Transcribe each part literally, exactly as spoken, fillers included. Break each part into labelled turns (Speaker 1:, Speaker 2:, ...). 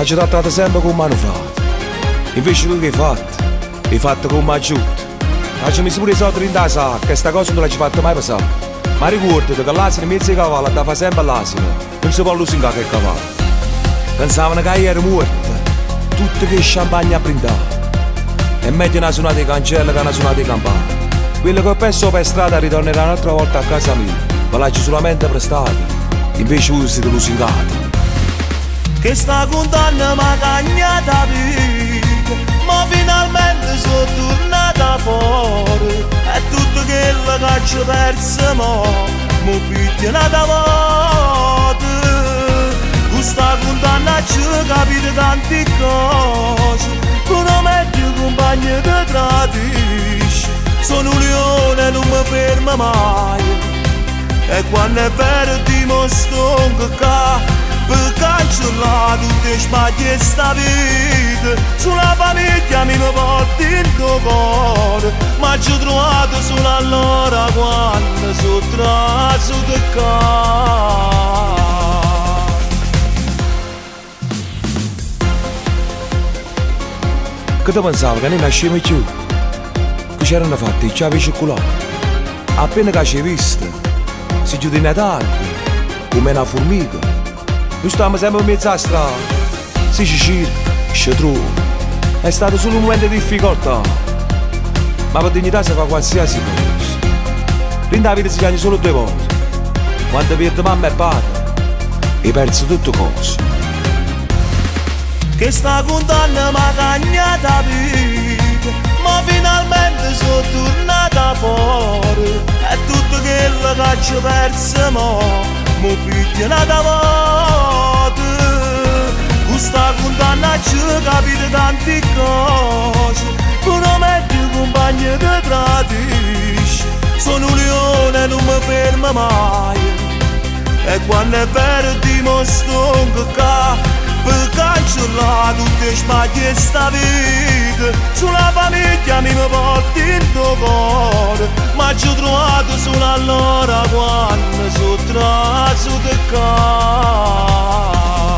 Speaker 1: ha ci trattato sempre come mano frate. Invece tu che hai fatto? Hai fatto come aiuto. Ci messo pure i soldi in da sacca e sta cosa non l'hai fatta mai passare. Ma ricordati che l'asino in mezzo ai cavalli da fa sempre l'asino, non si può lusingare che cavallo. Pensavano che io ero morta, tutte che champagne a brindare. E meglio una suonata di cancello che una suonata di campana. Quello che ho perso per strada ritornerà un'altra volta a casa mia, ma l'hai solamente prestata, invece voi siete lusingati.
Speaker 2: Che sta condanna m'ha cagnata vita, ma finalmente sono tornata fuori. E tutto quello che ci perso mo, mi picchianata volte. Questa condanna ci capite tante cose, con un meglio compagno che tradisce. Sono un leone e non mi fermo mai, e quando è vero dimostro che per cancellare tutte le sbaglie di sta vita. Sulla famiglia mi porti in tuo cuore, ma ci ho trovato solo allora quando sono traso di casa.
Speaker 1: Che ti pensavo che non nascevi più? Che c'erano fatti i ciavi cioccolato. Appena che ci hai visto, si chiude in tardi, come una formica. Noi stiamo sempre in mezzo alla strada, si ci cerca, ci trova. È stato solo un momento di difficoltà, ma per dignità si fa qualsiasi cosa. Prima la vita si chiama solo due volte, quando perdi mamma e padre, e perso tutte cose.
Speaker 2: Che sta condanna m'ha cagnata vita, ma finalmente sono tornata fuori. E tutto quello che ci perso mo, mi picchianata volte. Questa condanna ci capite tante cose, con un meglio compagno che tradisce. Sono un leone e non mi fermo mai, e quando è vero dimostro che per cancellare tutte le sbaglie di sta vita. Sulla famiglia mi porti in tuo cuore, ma ci ho trovato solo allora quando sono traso di casa.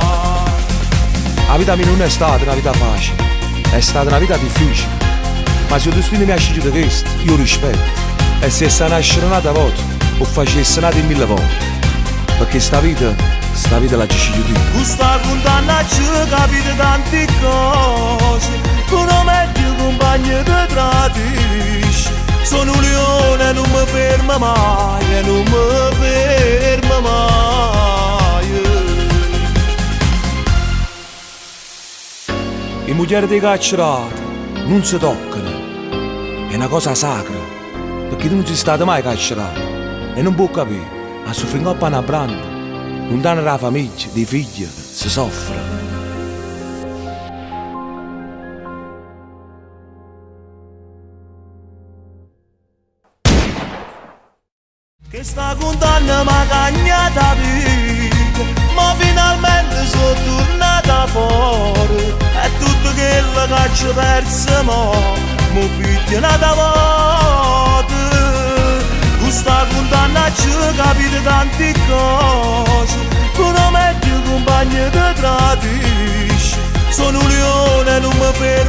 Speaker 1: La vita mia non è stata una vita facile, è stata una vita difficile, ma se il destino mi ha scelto questo, io rispetto. E se sta nascere un'altra volta, o facesse nata in mille volte, perché sta vita, sta vita la ci sceglio tu.
Speaker 2: Questa condanna ci capite tante cose, con un meglio compagno che tradisce. Sono un leone e non mi fermo mai, e non mi fermo mai.
Speaker 1: Le mugliere dei carcerati non si toccano, è una cosa sacra, perché tu non sei stato mai carcerato e non può capire, a soffrire un po' una branda, lontano dalla famiglia, dei figli, si soffre.
Speaker 2: Che sta condanna m'ha cagnata vita, ma finalmente sono tornata fuori. E tutto quello che ci perso mo, mi picchianata volte. Questa condanna ci capite tante cose, con un meglio compagno che tradisce. Sono un leone e non mi fermo